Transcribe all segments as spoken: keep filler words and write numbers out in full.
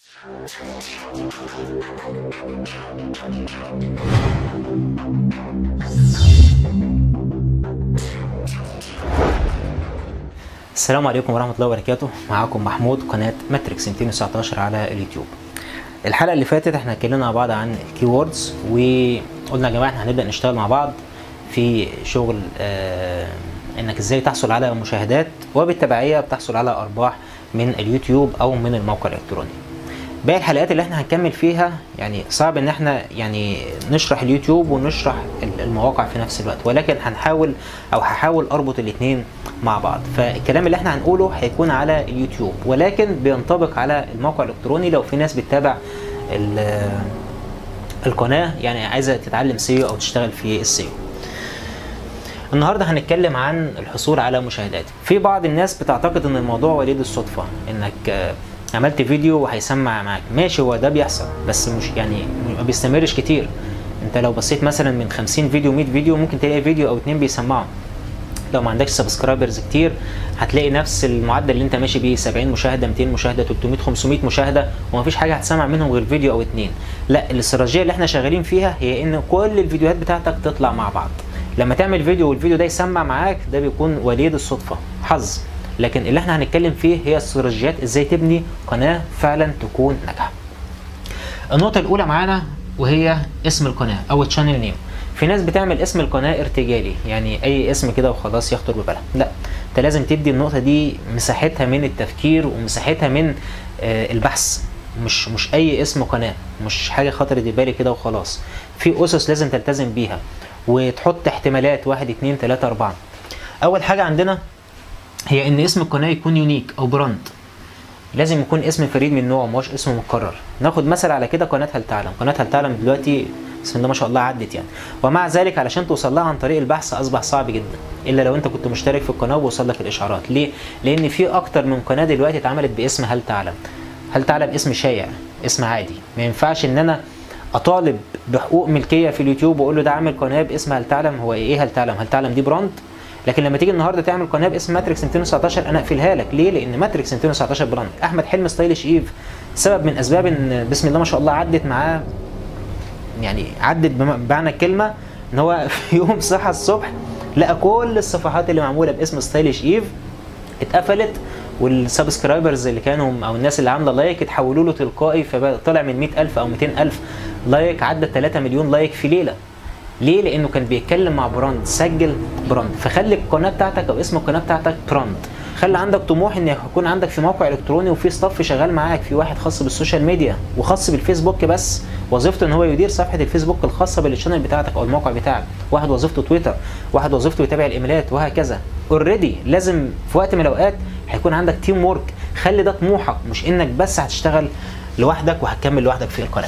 السلام عليكم ورحمة الله وبركاته. معاكم محمود، قناة ماتريكس مئتين وتسعتاشر على اليوتيوب. الحلقة اللي فاتت احنا اتكلمنا مع بعض عن الكيوردز، وقلنا يا جماعة احنا هنبدأ نشتغل مع بعض في شغل اه انك ازاي تحصل على مشاهدات وبالتبعية بتحصل على ارباح من اليوتيوب او من الموقع الالكتروني. باقي الحلقات اللي احنا هنكمل فيها يعني صعب ان احنا يعني نشرح اليوتيوب ونشرح المواقع في نفس الوقت، ولكن هنحاول او هحاول اربط الاثنين مع بعض. فالكلام اللي احنا هنقوله هيكون على اليوتيوب، ولكن بينطبق على الموقع الالكتروني لو في ناس بتتابع القناة يعني عايزة تتعلم سيو او تشتغل في السيو. النهارده هنتكلم عن الحصول على مشاهدات. في بعض الناس بتعتقد ان الموضوع وليد الصدفة، انك عملت فيديو وهيسمع معاك. ماشي، هو ده بيحصل بس مش يعني ما بيستمرش كتير. انت لو بصيت مثلا من خمسين فيديو مية فيديو ممكن تلاقي فيديو او اتنين بيسمعوا. لو ما عندكش سبسكرايبرز كتير هتلاقي نفس المعدل اللي انت ماشي بيه، سبعين مشاهده، مئتين مشاهده، تلتمية خمسمية مشاهده، ومفيش حاجه هتسمع منهم غير فيديو او اتنين. لا، الاستراتيجيه اللي احنا شغالين فيها هي ان كل الفيديوهات بتاعتك تطلع مع بعض. لما تعمل فيديو والفيديو ده يسمع معاك ده بيكون وليد الصدفه، حظ. لكن اللي احنا هنتكلم فيه هي استراتيجيات ازاي تبني قناه فعلا تكون ناجحه. النقطه الاولى معانا وهي اسم القناه او الشانل نيم. في ناس بتعمل اسم القناه ارتجالي، يعني اي اسم كده وخلاص يخطر ببالها. لا، انت لازم تدي النقطه دي مساحتها من التفكير ومساحتها من آه البحث. مش مش اي اسم قناه، مش حاجه خطرت ببالي كده وخلاص. في اسس لازم تلتزم بيها وتحط احتمالات واحد اتنين تلاته اربعه. اول حاجه عندنا هي ان اسم القناه يكون يونيك او براند. لازم يكون اسم فريد من نوعه، مش اسم مكرر. ناخد مثل على كده قناه هل تعلم. قناه هل تعلم دلوقتي بسم الله ما شاء الله عدت يعني، ومع ذلك علشان توصل لها عن طريق البحث اصبح صعب جدا، الا لو انت كنت مشترك في القناه ووصل لك الاشعارات. ليه؟ لان في اكتر من قناه دلوقتي اتعملت باسم هل تعلم. هل تعلم اسم شائع، اسم عادي. ما ينفعش ان انا اطالب بحقوق ملكيه في اليوتيوب واقول له ده عامل قناه باسم هل تعلم. هو ايه هل تعلم؟ هل تعلم دي براند. لكن لما تيجي النهارده تعمل قناه باسم ماتريكس مئتين وتسعتاشر انا اقفلها لك. ليه؟ لان ماتريكس مئتين وتسعتاشر براند. احمد حلمي ستايلش ايف سبب من اسباب ان بسم الله ما شاء الله عدت معاه، يعني عدت بمعنى الكلمه ان هو في يوم صحى الصبح لقى كل الصفحات اللي معموله باسم ستايلش ايف اتقفلت، والسبسكرايبرز اللي كانوا او الناس اللي عامله لايك اتحولوا له تلقائي، فطلع من مئة ألف او مئتين ألف لايك عدى تلاتة مليون لايك في ليله. ليه؟ لانه كان بيتكلم مع براند، سجل براند. فخلي القناه بتاعتك او اسم القناه بتاعتك براند. خلي عندك طموح ان يكون عندك في موقع الكتروني وفي ستاف شغال معاك، في واحد خاص بالسوشيال ميديا وخاص بالفيسبوك بس وظيفته ان هو يدير صفحه الفيسبوك الخاصه بالشانل بتاعتك او الموقع بتاعك، واحد وظيفته تويتر، واحد وظيفته يتابع الايميلات، وهكذا. اوريدي لازم في وقت من الاوقات هيكون عندك تيم وورك. خلي ده طموحك، مش انك بس هتشتغل لوحدك وهتكمل لوحدك في القناه.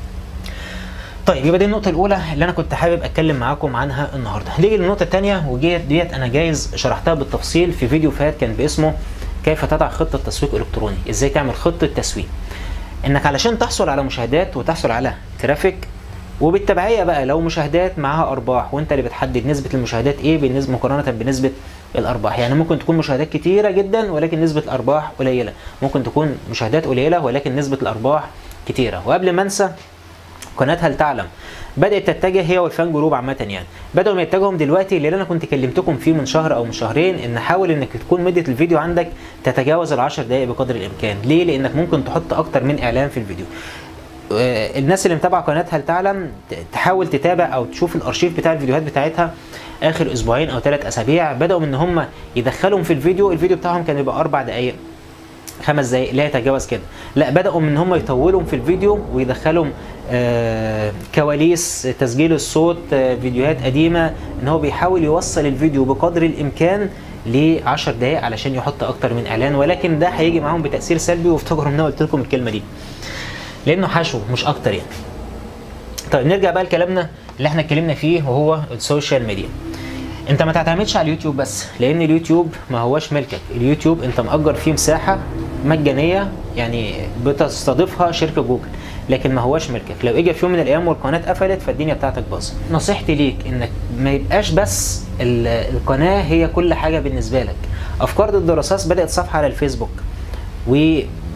طيب، يبقى دي النقطة الأولى اللي أنا كنت حابب أتكلم معاكم عنها النهاردة. نيجي للنقطة الثانية، وديت ديت أنا جايز شرحتها بالتفصيل في فيديو فات كان باسمه كيف تضع خطة تسويق إلكتروني، إزاي تعمل خطة تسويق. إنك علشان تحصل على مشاهدات وتحصل على ترافيك، وبالتبعية بقى لو مشاهدات معاها أرباح وأنت اللي بتحدد نسبة المشاهدات إيه بالنسبة مقارنة بنسبة الأرباح. يعني ممكن تكون مشاهدات كتيرة جدا ولكن نسبة الأرباح قليلة، ممكن تكون مشاهدات قليلة ولكن نسبة الأرباح كتيرة. وقبل ما أنسى، قناه هل تعلم بدات تتجه هي والفان جروب عامه، يعني بداوا يتجهوا دلوقتي اللي انا كنت كلمتكم فيه من شهر او من شهرين، ان حاول انك تكون مده الفيديو عندك تتجاوز العشر دقائق بقدر الامكان. ليه؟ لانك ممكن تحط اكتر من اعلان في الفيديو. الناس اللي متابعه قناه هل تعلم تحاول تتابع او تشوف الارشيف بتاع الفيديوهات بتاعتها اخر اسبوعين او ثلاث اسابيع. بداوا ان هم يدخلهم في الفيديو، الفيديو بتاعهم كان يبقى اربع دقائق خمس دقائق لا يتجاوز كده. لا، بداوا من هم يطولهم في الفيديو ويدخلهم آه كواليس، تسجيل الصوت، آه فيديوهات قديمه، ان هو بيحاول يوصل الفيديو بقدر الامكان ل عشر دقائق علشان يحط اكتر من اعلان. ولكن ده هيجي معاهم بتاثير سلبي، وافتكروا ان انا قلت لكم الكلمه دي لانه حشو مش اكتر يعني. طيب، نرجع بقى لكلامنا اللي احنا اتكلمنا فيه وهو السوشيال ميديا. انت ما تعتمدش على اليوتيوب بس، لان اليوتيوب ما هوش ملكك. اليوتيوب انت مأجر فيه مساحه مجانيه يعني بتستضيفها شركه جوجل، لكن ما هوش ملكك. لو اجى في يوم من الايام والقناه اتقفلت فالدنيا بتاعتك باظت. نصيحتي ليك انك ما يبقاش بس القناه هي كل حاجه بالنسبه لك. افكار ضد الرصاص بدات صفحه على الفيسبوك، و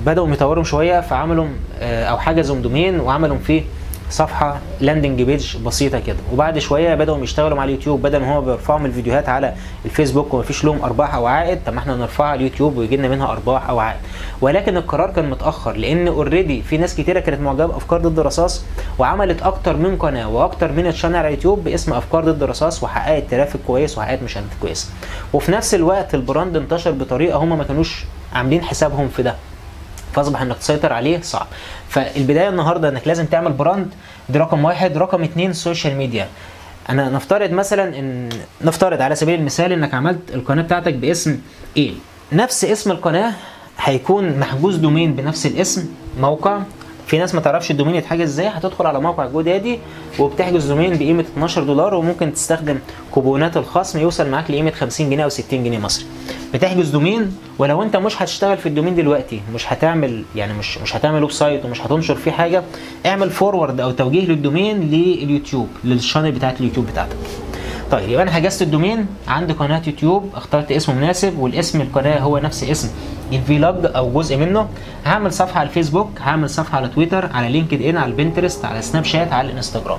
بداوا يطوروا شويه فعملوا او حجزوا دومين وعملوا فيه صفحه لاندنج بيج بسيطه كده، وبعد شويه بداوا يشتغلوا مع اليوتيوب. بدل ما هم بيرفعوا من الفيديوهات على الفيسبوك ومفيش لهم ارباح او عائد، طب ما احنا نرفعها على اليوتيوب ويجي لنا منها ارباح او عائد. ولكن القرار كان متاخر، لان اوريدي في ناس كتيره كانت معجبه بافكار ضد الرصاص وعملت اكتر من قناه واكتر من تشانل على اليوتيوب باسم افكار ضد الرصاص، وحققت ترافيك كويس وحققت مشاهدات كويسه. وفي نفس الوقت البراند انتشر بطريقه هم ما كانوش عاملين حسابهم في ده، فاصبح انك تسيطر عليه صعب. فالبدايه النهارده انك لازم تعمل براند، دي رقم واحد. رقم اتنين سوشيال ميديا. انا نفترض مثلا ان نفترض على سبيل المثال انك عملت القناه بتاعتك باسم ايه، نفس اسم القناه هيكون محجوز دومين بنفس الاسم، موقع. في ناس ما تعرفش الدومين يتحجز ازاي، هتدخل على موقع جودادي وبتحجز دومين بقيمه اتناشر دولار، وممكن تستخدم كوبونات الخصم يوصل معاك لقيمه خمسين جنيه او ستين جنيه مصري. بتحجز دومين، ولو انت مش هتشتغل في الدومين دلوقتي، مش هتعمل يعني مش مش هتعمل ويب سايت ومش هتنشر فيه حاجه، اعمل فورورد او توجيه للدومين لليوتيوب، للشانل بتاعت اليوتيوب بتاعتك. طيب يبقى انا حجزت الدومين، عندي قناه يوتيوب، اخترت اسم مناسب، والاسم القناه هو نفس اسم الفيلوج او جزء منه. هعمل صفحه على الفيسبوك، هعمل صفحه على تويتر، على لينكد ان، على البنترست، على سناب شات، على الانستجرام.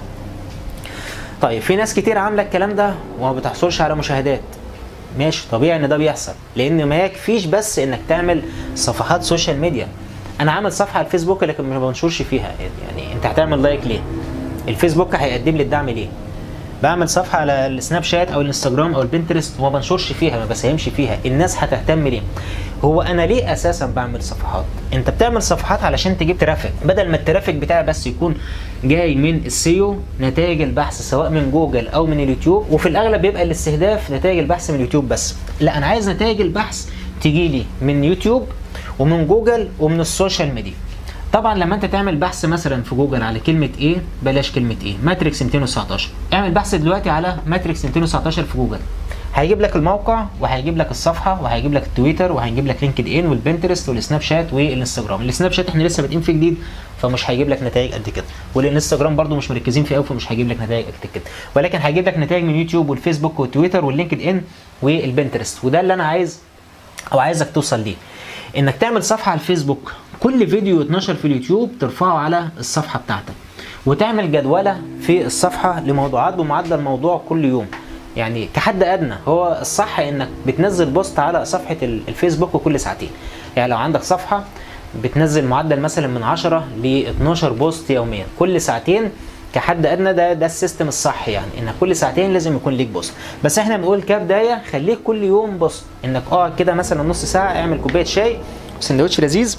طيب في ناس كتير عامله الكلام ده وما بتحصلش على مشاهدات. ماشي، طبيعي ان ده بيحصل، لان ما يكفيش بس انك تعمل صفحات سوشيال ميديا. انا عامل صفحه على الفيسبوك لكن ما بنشرش فيها، يعني انت هتعمل لايك ليه؟ الفيسبوك هيقدم لي الدعم ليه؟ بعمل صفحه على السناب شات او الانستجرام او البنترست وما بنشرش فيها، ما بساهمش فيها، الناس هتهتم ليه؟ هو انا ليه اساسا بعمل صفحات؟ انت بتعمل صفحات علشان تجيب ترافيك، بدل ما الترافيك بتاعي بس يكون جاي من السيو، نتائج البحث سواء من جوجل او من اليوتيوب، وفي الاغلب بيبقى الاستهداف نتائج البحث من اليوتيوب بس. لا، انا عايز نتائج البحث تجي لي من يوتيوب ومن جوجل ومن السوشيال ميديا. طبعا لما انت تعمل بحث مثلا في جوجل على كلمه ايه، بلاش كلمه ايه، ماتريكس مئتين وتسعتاشر، اعمل بحث دلوقتي على ماتريكس مئتين وتسعتاشر في جوجل، هيجيب لك الموقع وهيجيب لك الصفحه وهيجيب لك التويتر وهيجيب لك لينكد ان والبنترست والسناب شات والانستجرام. السناب شات احنا لسه بادئين فيه جديد فمش هيجيب لك نتائج قد كده، والانستجرام برده مش مركزين فيه قوي فمش هيجيب لك نتائج قد كده، ولكن هيجيب لك نتائج من يوتيوب والفيسبوك والتويتر واللينكد ان والبنترست. وده اللي انا عايز او عايزك توصل ليه، انك تعمل صفحه على الفيسبوك، كل فيديو يتنشر في اليوتيوب ترفعه على الصفحه بتاعتك، وتعمل جدوله في الصفحه لموضوعات بمعدل موضوع كل يوم. يعني كحد ادنى هو الصح انك بتنزل بوست على صفحه الفيسبوك كل ساعتين. يعني لو عندك صفحه بتنزل معدل مثلا من عشرة ل اتناشر بوست يوميا كل ساعتين، كحد ادنى ده ده السيستم الصح، يعني انك كل ساعتين لازم يكون ليك بوست. بس احنا بنقول كبدايه خليك كل يوم بوست، انك اقعد كده مثلا نص ساعه، اعمل كوبايه شاي وسندوتش لذيذ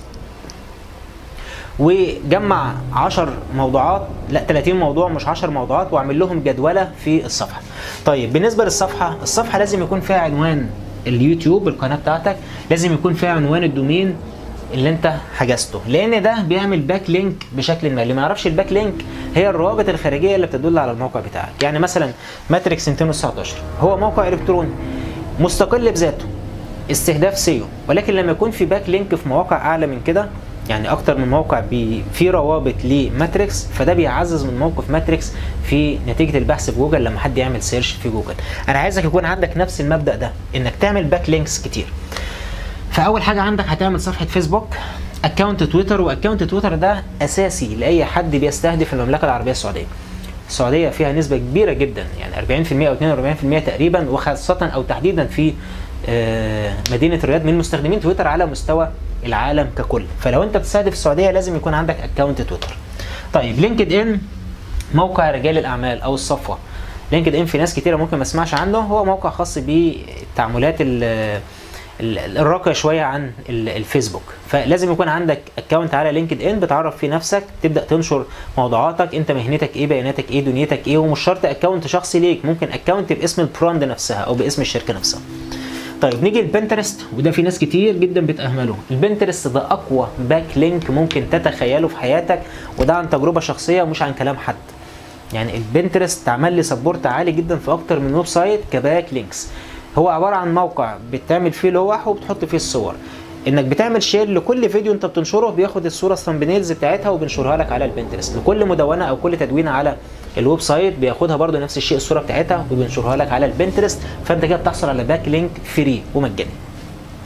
وجمع عشر موضوعات، لا تلاتين موضوع مش عشر موضوعات، واعمل لهم جدوله في الصفحه. طيب بالنسبه للصفحه، الصفحه لازم يكون فيها عنوان اليوتيوب القناه بتاعتك، لازم يكون فيها عنوان الدومين اللي انت حجزته، لان ده بيعمل باك لينك بشكل ما. اللي ما يعرفش الباك لينك هي الروابط الخارجيه اللي بتدل على الموقع بتاعك. يعني مثلا ماتريكس مئتين وتسعتاشر هو موقع الكتروني مستقل بذاته، استهداف سيو، ولكن لما يكون في باك لينك في مواقع اعلى من كده، يعني اكتر من موقع في روابط لماتريكس، فده بيعزز من موقف ماتريكس في نتيجه البحث في جوجل لما حد يعمل سيرش في جوجل. انا عايزك يكون عندك نفس المبدا ده، انك تعمل باك لينكس كتير. فاول حاجه عندك هتعمل صفحه فيسبوك، اكونت تويتر، واكونت تويتر ده اساسي لاي حد بيستهدف المملكه العربيه السعوديه. السعوديه فيها نسبه كبيره جدا، يعني اربعين في المية او اتنين واربعين في المية تقريبا، وخاصه او تحديدا في مدينه الرياض من مستخدمين تويتر على مستوى العالم ككل. فلو انت بتستهدف السعوديه لازم يكون عندك اكونت تويتر. طيب لينكد ان موقع رجال الاعمال او الصفوه. لينكد ان في ناس كتيره ممكن ما تسمعش عنه، هو موقع خاص بالتعاملات الراقيه شويه عن الفيسبوك. فلازم يكون عندك اكونت على لينكد ان بتعرف فيه نفسك، تبدا تنشر موضوعاتك، انت مهنتك ايه، بياناتك ايه، دنيتك ايه، ومش شرط اكونت شخصي ليك، ممكن اكونت باسم البراند نفسها او باسم الشركه نفسها. طيب نيجي البنترست، وده في ناس كتير جدا بتأهمله. البنترست ده اقوى باك لينك ممكن تتخيله في حياتك، وده عن تجربه شخصيه مش عن كلام حد. يعني البنترست عمل لي سبورت عالي جدا في اكتر من ويب سايت كباك لينكس. هو عباره عن موقع بتعمل فيه لوح وبتحط فيه الصور، انك بتعمل شير لكل فيديو انت بتنشره، بياخد الصوره الثامبنيلز بتاعتها وبنشرها لك على البنترست. لكل مدونه او كل تدوينه على الويب سايت بياخدها برده نفس الشيء الصوره بتاعتها وبنشرها لك على البنترست، فانت كده بتحصل على باك لينك فري ومجاني.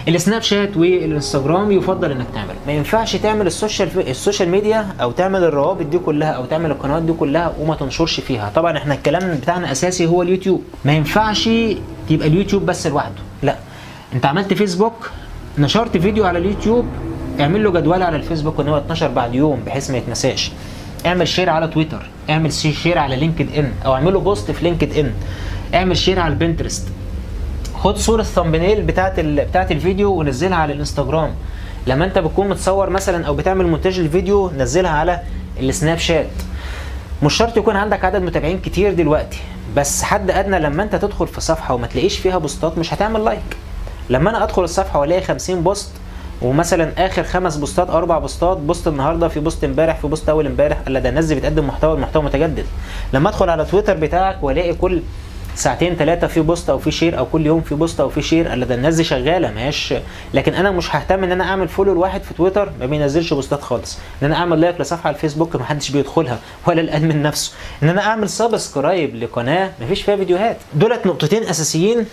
السناب شات والانستجرام يفضل انك تعمله. ما ينفعش تعمل السوشيال السوشيال ميديا او تعمل الروابط دي كلها او تعمل القنوات دي كلها وما تنشرش فيها. طبعا احنا الكلام بتاعنا اساسي هو اليوتيوب. ما ينفعش يبقى اليوتيوب بس لوحده، لا. انت عملت فيسبوك، نشرت فيديو على اليوتيوب، اعمل له جدول على الفيسبوك ان هو اتنشر بعد يوم بحيث ما يتنساش. اعمل شير على تويتر، اعمل شير على لينكد ان او اعمله بوست في لينكد ان، اعمل شير على البنترست. خد صورة ثامبنيل بتاعت ال... بتاعت الفيديو ونزلها على الانستجرام. لما انت بتكون متصور مثلا او بتعمل مونتاج الفيديو نزلها على السناب شات. مش شرط يكون عندك عدد متابعين كتير دلوقتي، بس حد ادنى لما انت تدخل في صفحة وما تلاقيش فيها بوستات مش هتعمل لايك. لما انا ادخل الصفحة والاقي خمسين بوست ومثلا اخر خمس بوستات اربع بوستات، بوست النهارده في بوست امبارح في بوست اول امبارح، الا ده الناس بتقدم محتوى، المحتوى متجدد. لما ادخل على تويتر بتاعك والاقي كل ساعتين ثلاثه في بوست او في شير او كل يوم في بوست او في شير، الا ده الناس دي شغاله ماهيش. لكن انا مش ههتم ان انا اعمل فولو لواحد في تويتر ما بينزلش بوستات خالص، ان انا اعمل لايك لصفحه على الفيسبوك ما حدش بيدخلها ولا الادمن نفسه، ان انا اعمل سبسكرايب لقناه ما فيش فيها فيديوهات. دولت نقطتين اساسيين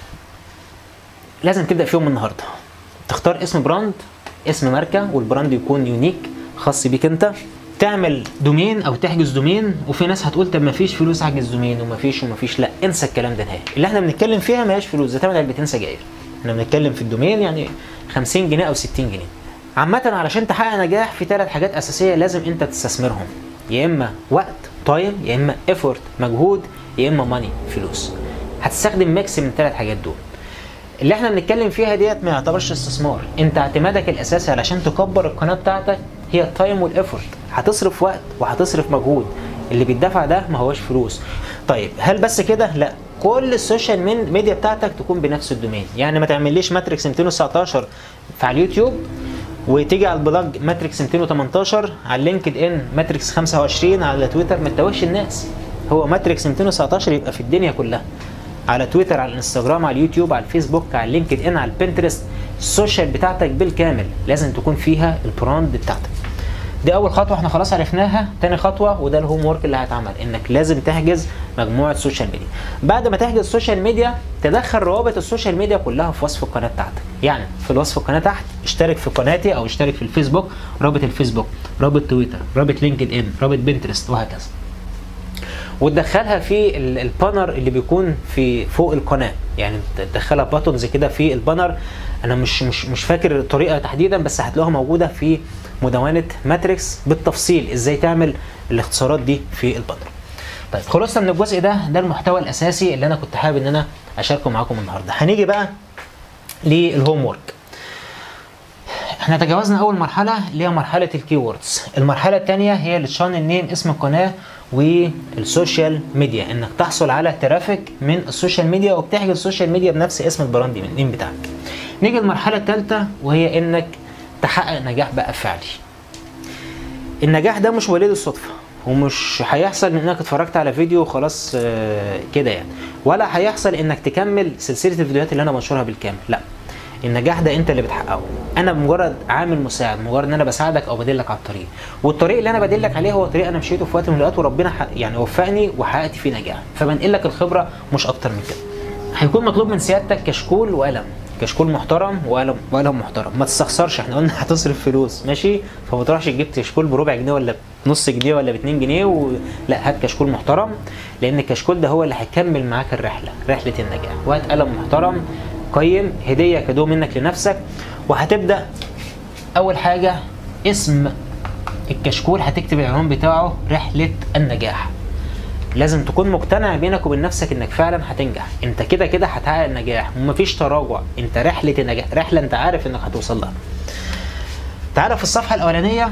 لازم تبدا فيهم النهارده. تختار اسم براند، اسم ماركه، والبراند يكون يونيك خاص بيك انت. تعمل دومين او تحجز دومين. وفي ناس هتقول طب ما فيش فلوس احجز دومين وما فيش وما فيش، لا انسى الكلام ده نهائي. اللي احنا بنتكلم فيها ما هياش فلوس، ده ثمن علبتين سجاير. احنا بنتكلم في الدومين يعني خمسين جنيه او ستين جنيه. عامه علشان تحقق نجاح في ثلاث حاجات اساسيه لازم انت تستثمرهم، يا اما وقت تايم، يا اما ايفورت مجهود، يا اما ماني فلوس. هتستخدم ميكس من الثلاث حاجات دول. اللي احنا بنتكلم فيها ديت ما يعتبرش استثمار. انت اعتمادك الاساسي علشان تكبر القناه بتاعتك هي التايم والايفورت. هتصرف وقت وهتصرف مجهود، اللي بيدفع ده ما هوش فلوس. طيب هل بس كده؟ لا، كل السوشيال ميديا بتاعتك تكون بنفس الدومين. يعني ما تعمليش ماتريكس مئتين وتسعتاشر في على اليوتيوب وتيجي على البلوج ماتريكس مئتين وتمنتاشر، على لينكد ان ماتريكس خمسة وعشرين، على تويتر ما تتوهش الناس. هو ماتريكس مئتين وتسعتاشر يبقى في الدنيا كلها، على تويتر، على الانستجرام، على اليوتيوب، على الفيسبوك، على لينكد ان، على البنترست. السوشيال بتاعتك بالكامل لازم تكون فيها البراند بتاعتك. دي اول خطوه احنا خلاص عرفناها. تاني خطوه وده الهوم ورك اللي هيتعمل، انك لازم تحجز مجموعه سوشيال ميديا. بعد ما تحجز سوشيال ميديا تدخل روابط السوشيال ميديا كلها في وصف القناه بتاعتك. يعني في الوصف القناه تحت اشترك في قناتي او اشترك في الفيسبوك، رابط الفيسبوك، رابط تويتر، رابط لينكد ان، رابط بنترست، وهكذا. وتدخلها في البانر اللي بيكون في فوق القناه. يعني تدخلها باتونز كده في البانر. انا مش مش مش فاكر الطريقه تحديدا، بس هتلاقوها موجوده في مدونه ماتريكس بالتفصيل ازاي تعمل الاختصارات دي في البانر. طيب خلصنا من الجزء ده. ده المحتوى الاساسي اللي انا كنت حابب ان انا اشاركه معاكم النهارده. هنيجي بقى للهوم ورك. احنا تجاوزنا اول مرحله اللي هي مرحله الكيوردز. المرحله الثانيه هي الشانل نيم، اسم القناه، والسوشيال ميديا، انك تحصل على ترافيك من السوشيال ميديا وبتحجز السوشيال ميديا بنفس اسم البراند نيم بتاعك. نيجي للمرحله الثالثه وهي انك تحقق نجاح بقى فعلي. النجاح ده مش وليد الصدفه، ومش هيحصل من انك اتفرجت على فيديو خلاص آه كده يعني، ولا هيحصل انك تكمل سلسله الفيديوهات اللي انا بنشرها بالكامل، لا. النجاح ده انت اللي بتحققه. انا مجرد عامل مساعد، مجرد ان انا بساعدك او بدلك على الطريق. والطريق اللي انا بدلك عليه هو طريق انا مشيته في وقت من الاوقات وربنا يعني وفقني وحققت فيه نجاح، فبنقل لك الخبره مش اكتر من كده. هيكون مطلوب من سيادتك كشكول وقلم، كشكول محترم وقلم وقلم محترم. ما تستخسرش، احنا قلنا هتصرف فلوس ماشي، فما تروحش تجيب كشكول بربع جنيه ولا بنص جنيه ولا ب اتنين جنيه و... لا، هات كشكول محترم، لان الكشكول ده هو اللي هيكمل معاك الرحله، رحله النجاح. وهات قلم محترم قيم، هديه كادو منك لنفسك. وهتبدا اول حاجه اسم الكشكول، هتكتب العنوان بتاعه رحله النجاح. لازم تكون مقتنع بينك وبين نفسك انك فعلا هتنجح. انت كده كده هتحقق النجاح ومفيش تراجع، انت رحله النجاح، رحله انت عارف انك هتوصل لها. تعالى في الصفحه الاولانيه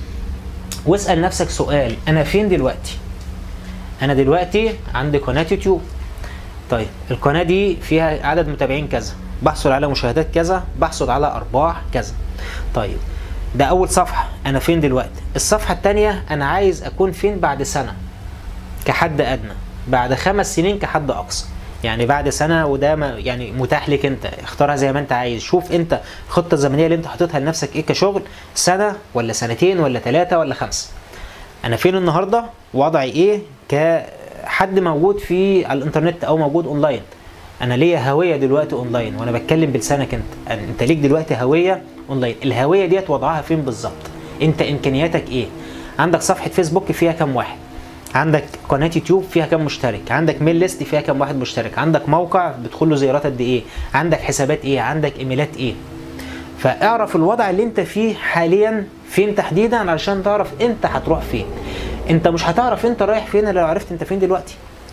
واسال نفسك سؤال: انا فين دلوقتي؟ انا دلوقتي عندي قناه يوتيوب. طيب القناه دي فيها عدد متابعين كذا، بحصل على مشاهدات كذا، بحصل على ارباح كذا. طيب ده اول صفحه، انا فين دلوقتي. الصفحه الثانيه انا عايز اكون فين بعد سنه كحد ادنى، بعد خمس سنين كحد اقصى. يعني بعد سنه، وده يعني متاح لك انت، اختارها زي ما انت عايز. شوف انت الخطه الزمنيه اللي انت حاططها لنفسك ايه كشغل، سنه ولا سنتين ولا ثلاثه ولا خمسه. انا فين النهارده، وضعي ايه كحد موجود في على الانترنت او موجود اونلاين. انا ليا هويه دلوقتي اونلاين وانا بتكلم بلسانك انت. انت ليك دلوقتي هويه اونلاين. الهويه ديت وضعها فين بالظبط؟ انت امكانياتك ايه؟ عندك صفحه فيسبوك فيها كام واحد؟ عندك قناه يوتيوب فيها كام مشترك؟ عندك ميل ليست فيها كام واحد مشترك؟ عندك موقع بتدخل له زيارات قد ايه؟ عندك حسابات ايه؟ عندك ايميلات ايه؟ فاعرف الوضع اللي انت فيه حاليا فين تحديدا علشان تعرف انت هتروح فين. انت مش هتعرف انت رايح فين الا لو عرفت انت فين دلوقتي.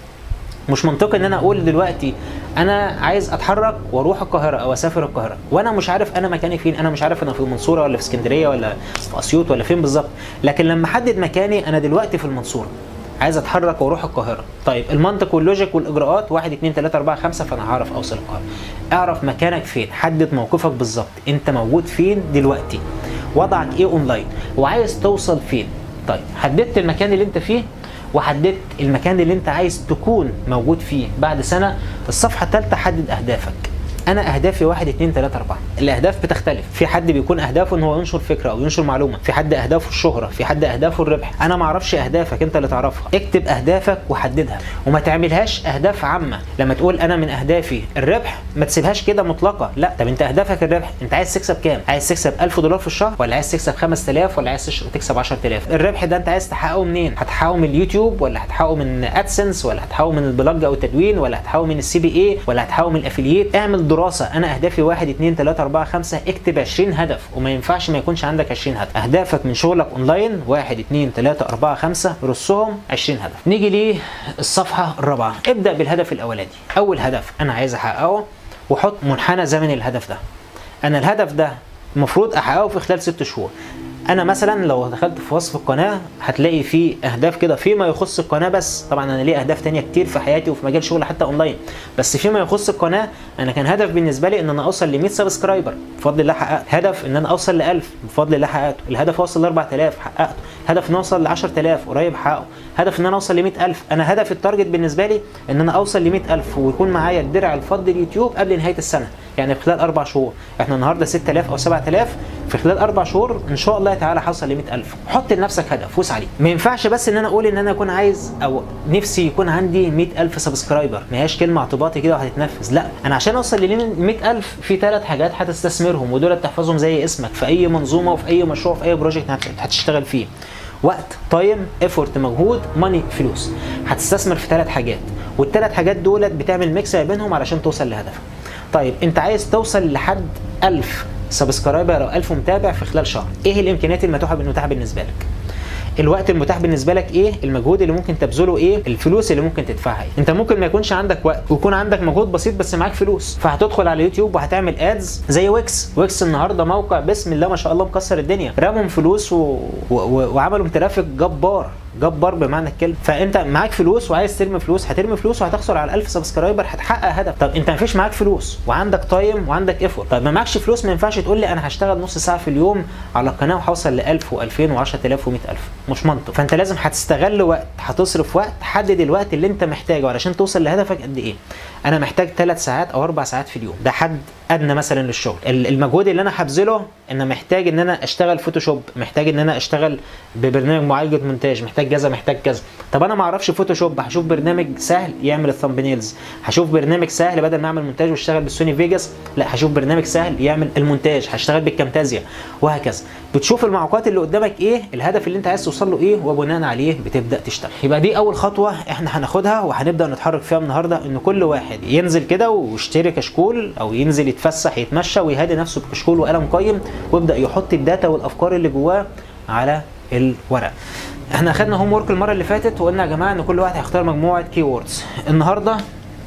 مش منطقي ان انا اقول دلوقتي انا عايز اتحرك واروح القاهره او اسافر القاهره وانا مش عارف انا مكاني فين، انا مش عارف انا في المنصوره ولا في اسكندريه ولا في اسيوط ولا فين بالظبط. لكن لما احدد مكاني انا دلوقتي في المنصوره عايز اتحرك واروح القاهره، طيب المنطق واللوجيك والاجراءات واحد اتنين تلاته اربعه خمسه، فانا هعرف اوصل القاهره. اعرف مكانك فين، حدد موقفك بالظبط، انت موجود فين دلوقتي، وضعك ايه اونلاين، وعايز توصل فين. طيب حددت المكان اللي انت فيه وحددت المكان اللي انت عايز تكون موجود فيه بعد سنه. الصفحه الثالثه حدد اهدافك. انا اهدافي واحد اتنين تلاته اربعه. الاهداف بتختلف، في حد بيكون اهدافه ان هو ينشر فكره او ينشر معلومه، في حد اهدافه الشهره، في حد اهدافه الربح. انا ما اعرفش اهدافك، انت اللي تعرفها. اكتب اهدافك وحددها وما تعملهاش اهداف عامه. لما تقول انا من اهدافي الربح ما تسيبهاش كده مطلقه، لا. طب انت اهدافك الربح، انت عايز تكسب كام؟ عايز تكسب ألف دولار في الشهر ولا عايز تكسب خمسة آلاف ولا عايز تكسب عشرة آلاف؟ الربح ده انت عايز تحققه منين؟ هتحققه من اليوتيوب ولا هتحققه من ادسنس ولا هتحققه من البلوج او التدوين ولا هتحققه من السي بي اي ولا هتحققه من الافيلييت؟ اعمل دراسه. انا اهدافي واحد اتنين تلاته اربعه خمسه. اكتب عشرين هدف، وما ينفعش ما يكونش عندك عشرين هدف. اهدافك من شغلك اونلاين واحد اتنين تلاته اربعه خمسه، رصهم عشرين هدف. نيجي للصفحه الرابعه. ابدا بالهدف الاولاني. اول هدف انا عايز احققه وحط منحنى زمني للهدف ده. انا الهدف ده المفروض احققه في خلال ست شهور. انا مثلا لو دخلت في وصف القناه هتلاقي فيه اهداف كده فيما يخص القناه بس. طبعا انا ليه اهداف تانية كتير في حياتي وفي مجال شغل حتى اونلاين، بس فيما يخص القناه انا كان هدف بالنسبه لي ان انا اوصل ل مية سبسكرايبر، بفضل الله حققت. هدف ان انا اوصل ل ألف، بفضل الله حققته. الهدف اوصل ل أربعة آلاف، حققته. هدف ان اوصل ل عشرة آلاف، قريب حققه. هدف ان انا اوصل ل مية ألف. انا هدف التارجت بالنسبه لي ان انا اوصل ل مية ألف ويكون معايا الدرع الفضي اليوتيوب قبل نهايه السنه، يعني في خلال اربع شهور. احنا النهارده ستة آلاف او سبعة آلاف، في خلال اربع شهور ان شاء الله تعالى هوصل ل مية ألف. حط لنفسك هدف واسعى عليه. ما ينفعش بس ان انا اقول ان انا اكون عايز او نفسي يكون عندي مية ألف سبسكرايبر، ما هياش كلمه اعتباطي كده وهتتنفذ. لا، انا عشان اوصل ل مية ألف في ثلاث حاجات هتستثمرهم، ودول تحفظهم زي اسمك في اي منظومه وفي اي مشروع في اي بروجكت هتشتغل فيه. وقت، تايم، ايفورت، مجهود، ماني، فلوس. هتستثمر في ثلاث حاجات، والثلاث حاجات دولت بتعمل ميكس ما بينهم علشان توصل لهدفك. طيب انت عايز توصل لحد ألف سبسكرايبر او ألف متابع في خلال شهر. ايه الامكانيات المتاحه المتاحه بالنسبه لك؟ الوقت المتاح بالنسبه لك ايه؟ المجهود اللي ممكن تبذله ايه؟ الفلوس اللي ممكن تدفعها ايه؟ انت ممكن ما يكونش عندك وقت ويكون عندك مجهود بسيط بس معاك فلوس، فهتدخل على يوتيوب وهتعمل ادز زي ويكس. ويكس النهارده موقع بسم الله ما شاء الله مكسر الدنيا، رموا فلوس و... و... وعملوا ترافيك جبار جبار بمعنى الكلمه. فانت معاك فلوس وعايز ترمي فلوس، هترمي فلوس وهتحصل على ألف سبسكرايبر، هتحقق هدف. طب انت مفيش معاك فلوس وعندك تايم وعندك ايفورت. طب ما معكش فلوس، ما ينفعش تقول لي انا هشتغل نص ساعه في اليوم على القناه وهوصل ل ألف وألفين وعشرة آلاف ومية ألف. مش منطق. فانت لازم هتستغل وقت، هتصرف وقت، حدد الوقت اللي انت محتاجه علشان توصل لهدفك قد ايه. انا محتاج ثلاث ساعات او اربع ساعات في اليوم، ده حد ادنى مثلا للشغل. المجهود اللي انا هبذله ان محتاج ان انا اشتغل فوتوشوب، محتاج ان انا اشتغل ببرنامج معالجه مونتاج، محتاج كذا محتاج كذا. طب انا ما اعرفش فوتوشوب، هشوف برنامج سهل يعمل الثامبنيلز، هشوف برنامج سهل بدل ما اعمل مونتاج واشتغل بالسوني فيجاس، لا هشوف برنامج سهل يعمل المونتاج، هشتغل بالكامتازيا، وهكذا. بتشوف المعوقات اللي قدامك ايه، الهدف اللي انت عايز توصل له ايه، وبناء عليه بتبدا تشتغل. يبقى دي اول خطوه احنا هناخدها وهنبدا نتحرك فيها النهارده، ان كل واحد ينزل كده ويشتري كشكول او ينزل يتفسح يتمشى ويهادي نفسه بكشكول وقلم قيم، ويبدا يحط الداتا والافكار اللي جواه على الورق. احنا اخدنا هوم ورك المره اللي فاتت وقلنا يا جماعه ان كل واحد هيختار مجموعه كي ووردز. النهارده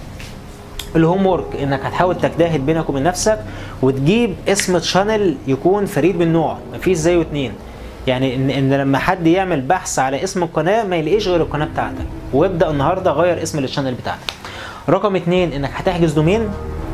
الهوم ورك انك هتحاول تجتهد بينك وبين نفسك وتجيب اسم تشانل يكون فريد من نوعه، مفيش زيه اتنين. يعني ان, إن لما حد يعمل بحث على اسم القناه ما يلاقيش غير القناه بتاعتك، وابدا النهارده غير اسم التشانل بتاعتك. رقم اتنين انك هتحجز دومين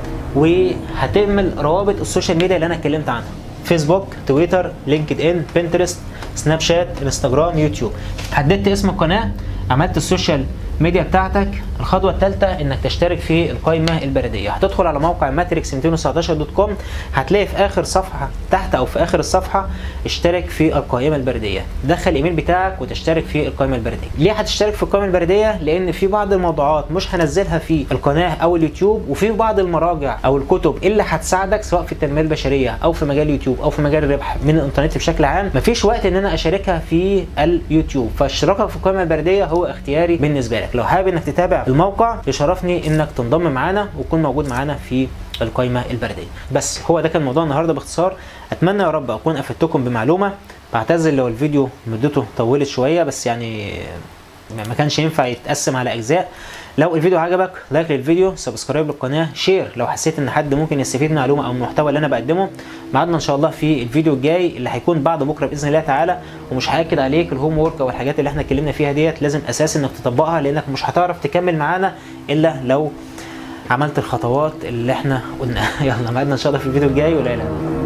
وهتعمل روابط السوشيال ميديا اللي انا اتكلمت عنها، فيسبوك، تويتر، لينكد ان، بنترست، سناب شات، انستجرام، يوتيوب. حددت اسم القناه، عملت السوشيال ميديا بتاعتك. الخطوه الثالثه انك تشترك في القائمه البريديه. هتدخل على موقع ماتريكس مئتين وتسعتاشر دوت كوم، هتلاقي في اخر صفحه تحت او في اخر الصفحه اشترك في القائمه البريديه. دخل الايميل بتاعك وتشترك في القائمه البريديه. ليه هتشترك في القائمه البريديه؟ لان في بعض الموضوعات مش هنزلها في القناه او اليوتيوب، وفي بعض المراجع او الكتب اللي هتساعدك سواء في التنميه البشريه او في مجال اليوتيوب او في مجال الربح من الانترنت بشكل عام، مفيش وقت ان انا اشاركها في اليوتيوب، فاشتراكك في القائمه البريديه هو اختياري بالنسبه لك. لو حابب انك تتابع الموقع يشرفني انك تنضم معانا وتكون موجود معانا في القائمه البريديه. بس هو ده كان موضوع النهارده باختصار. اتمنى يا رب اكون افدتكم بمعلومه. بعتذر لو الفيديو مدته طولت شويه، بس يعني ما كانش ينفع يتقسم على اجزاء. لو الفيديو عجبك لايك للفيديو، سبسكرايب للقناه، شير لو حسيت ان حد ممكن يستفيد من معلومه او من المحتوى اللي انا بقدمه. ميعادنا ان شاء الله في الفيديو الجاي اللي هيكون بعد بكره باذن الله تعالى. ومش هاكد عليك الهوم وورك او الحاجات اللي احنا اتكلمنا فيها ديت لازم اساس انك تطبقها، لانك مش هتعرف تكمل معانا الا لو عملت الخطوات اللي احنا قلناها. يلا ميعادنا ان شاء الله في الفيديو الجاي، ولا اله الا الله.